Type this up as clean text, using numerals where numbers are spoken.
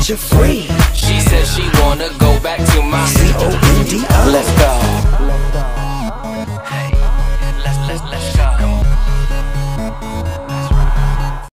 set you free. She said she wanna go back to my C-O-N-D-O. Let's go.